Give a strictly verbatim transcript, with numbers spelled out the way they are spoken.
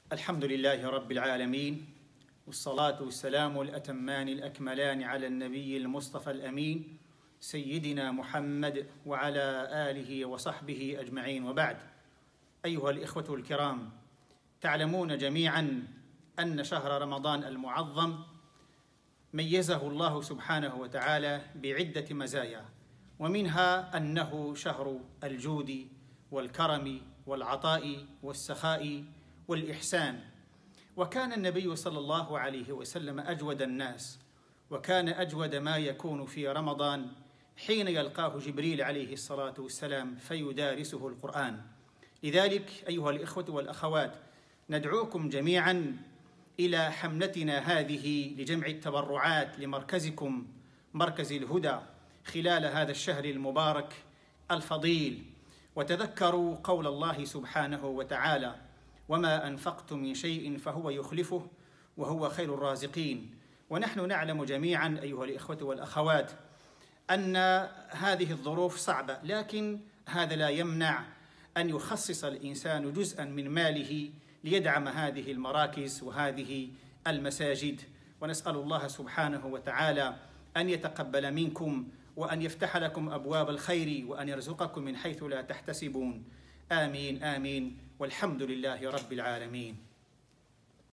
الحمد لله رب العالمين، والصلاة والسلام الأتمان الأكملان على النبي المصطفى الأمين سيدنا محمد وعلى آله وصحبه أجمعين، وبعد. أيها الإخوة الكرام، تعلمون جميعا أن شهر رمضان المعظم ميزه الله سبحانه وتعالى بعدة مزايا، ومنها أنه شهر الجود والكرم والعطاء والسخاء والإحسان. وكان النبي صلى الله عليه وسلم أجود الناس، وكان أجود ما يكون في رمضان حين يلقاه جبريل عليه الصلاة والسلام فيدارسه القرآن. لذلك أيها الإخوة والأخوات، ندعوكم جميعا إلى حملتنا هذه لجمع التبرعات لمركزكم مركز الهدى خلال هذا الشهر المبارك الفضيل. وتذكروا قول الله سبحانه وتعالى: وما أنفقتم من شيء فهو يخلفه وهو خير الرازقين. ونحن نعلم جميعا أيها الإخوة والأخوات أن هذه الظروف صعبة، لكن هذا لا يمنع أن يخصص الإنسان جزءا من ماله ليدعم هذه المراكز وهذه المساجد. ونسأل الله سبحانه وتعالى أن يتقبل منكم وأن يفتح لكم أبواب الخير وأن يرزقكم من حيث لا تحتسبون. آمين آمين، والحمد لله رب العالمين.